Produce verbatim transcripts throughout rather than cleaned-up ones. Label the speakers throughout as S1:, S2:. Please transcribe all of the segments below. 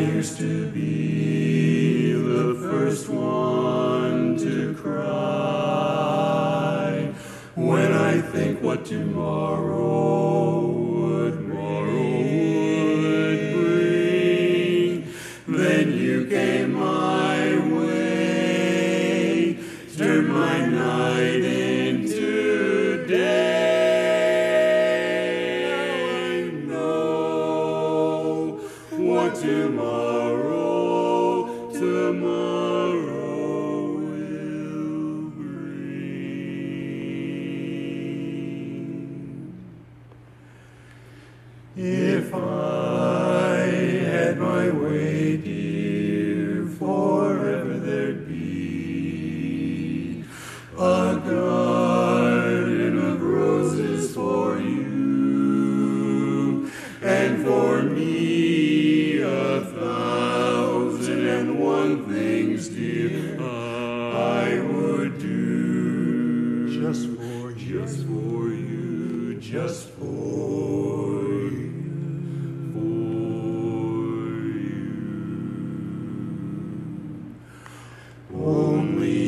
S1: used to be the first one to cry when I think what tomorrow would, tomorrow would bring. Then you came my way, turned my night into day. Tomorrow, tomorrow will bring. If I had my way, dear, forever there'd be a garden of roses for you and for me. Things, dear, I would do just for you, just for you, just for you, for you. Only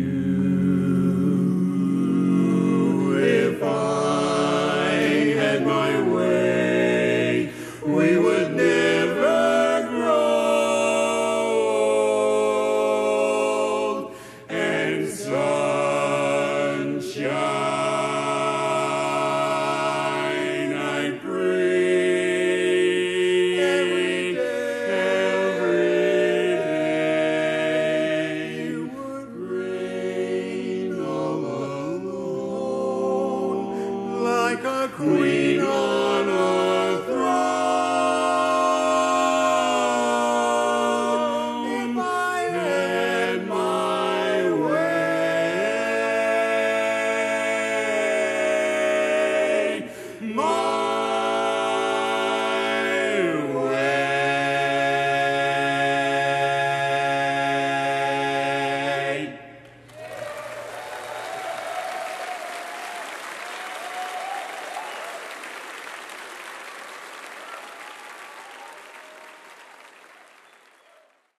S1: you. If I had my way, we would never queen on a